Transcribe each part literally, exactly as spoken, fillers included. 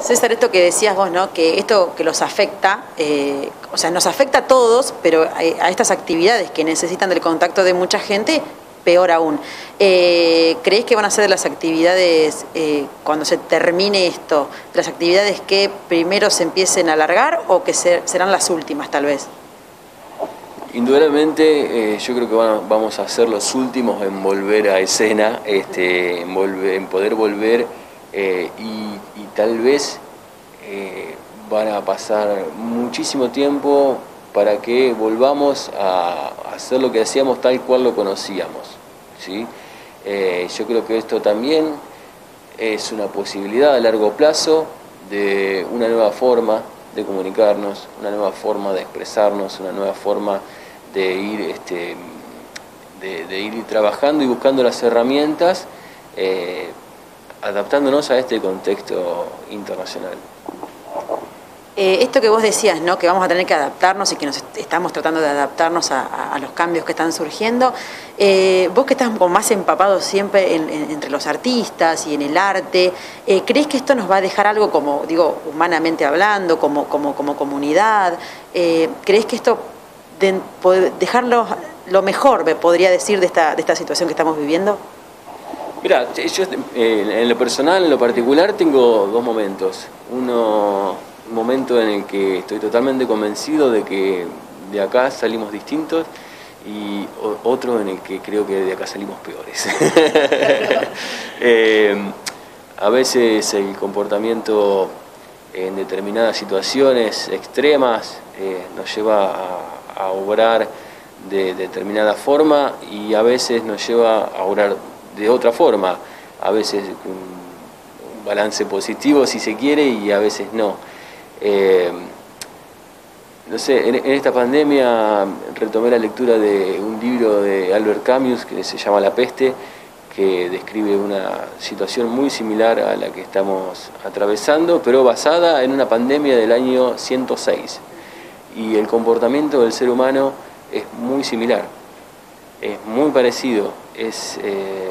César, esto que decías vos, ¿no? Que esto que los afecta, eh, o sea, nos afecta a todos, pero a, a estas actividades que necesitan del contacto de mucha gente, peor aún. Eh, ¿Creéis que van a ser de las actividades, eh, cuando se termine esto, de las actividades que primero se empiecen a alargar o que ser, serán las últimas tal vez? Indudablemente, eh, yo creo que van a, vamos a ser los últimos en volver a escena, este, en, volver, en poder volver eh, y, y tal vez eh, van a pasar muchísimo tiempo para que volvamos a hacer lo que hacíamos tal cual lo conocíamos, ¿sí? Eh, yo creo que esto también es una posibilidad a largo plazo de una nueva forma de comunicarnos, una nueva forma de expresarnos, una nueva forma de ir, este, de, de ir trabajando y buscando las herramientas, eh, adaptándonos a este contexto internacional. Eh, esto que vos decías, ¿no? Que vamos a tener que adaptarnos y que nos estamos tratando de adaptarnos a, a, a los cambios que están surgiendo. Eh, vos que estás como más empapado siempre en, en, entre los artistas y en el arte, eh, ¿crees que esto nos va a dejar algo como, digo, humanamente hablando, como, como, como comunidad? Eh, ¿Crees que esto de, poder dejarlo lo mejor, me podría decir, de esta, de esta situación que estamos viviendo? Mira, yo eh, en lo personal, en lo particular, tengo dos momentos. Uno... un momento en el que estoy totalmente convencido de que de acá salimos distintos y otro en el que creo que de acá salimos peores. eh, a veces el comportamiento en determinadas situaciones extremas eh, nos lleva a, a obrar de determinada forma y a veces nos lleva a obrar de otra forma, a veces un, un balance positivo si se quiere y a veces no. Eh, no sé, en, en esta pandemia retomé la lectura de un libro de Albert Camus que se llama La peste, que describe una situación muy similar a la que estamos atravesando, pero basada en una pandemia del año ciento seis. Y el comportamiento del ser humano es muy similar, es muy parecido, es, eh,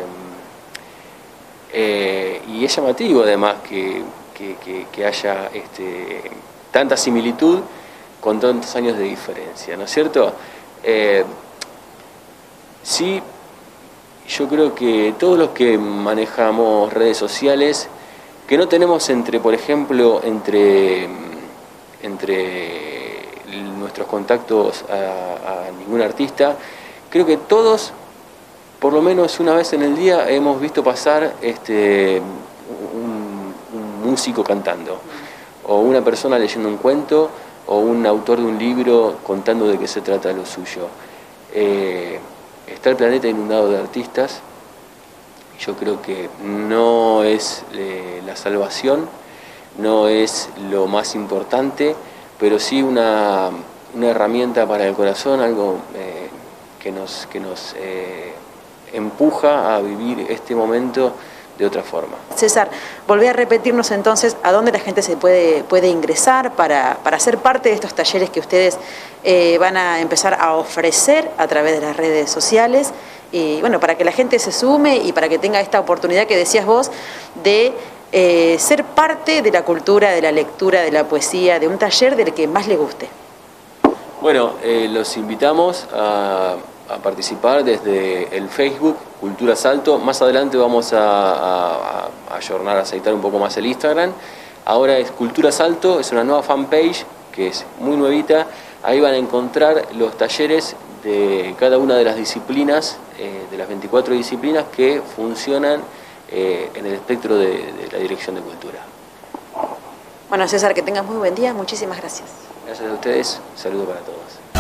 eh, y es llamativo además que Que, que, que haya este, tanta similitud con tantos años de diferencia, ¿no es cierto? Eh, sí, yo creo que todos los que manejamos redes sociales, que no tenemos entre, por ejemplo, entre, entre nuestros contactos a, a ningún artista, creo que todos, por lo menos una vez en el día, hemos visto pasar este, un músico cantando, o una persona leyendo un cuento, o un autor de un libro contando de qué se trata lo suyo. Eh, está el planeta inundado de artistas, yo creo que no es eh, la salvación, no es lo más importante, pero sí una, una herramienta para el corazón, algo eh, que nos, que nos eh, empuja a vivir este momento de otra forma. César, volví a repetirnos entonces a dónde la gente se puede, puede ingresar para, para ser parte de estos talleres que ustedes eh, van a empezar a ofrecer a través de las redes sociales, y bueno, para que la gente se sume y para que tenga esta oportunidad que decías vos de eh, ser parte de la cultura, de la lectura, de la poesía, de un taller del que más le guste. Bueno, eh, los invitamos a... a participar desde el Facebook Cultura Salto. Más adelante vamos a, a, a ayornar, a aceitar un poco más el Instagram. Ahora es Cultura Salto, es una nueva fanpage que es muy nuevita. Ahí van a encontrar los talleres de cada una de las disciplinas, eh, de las veinticuatro disciplinas que funcionan eh, en el espectro de, de la Dirección de Cultura. Bueno, César, que tengas muy buen día. Muchísimas gracias. Gracias a ustedes. Un saludo para todos.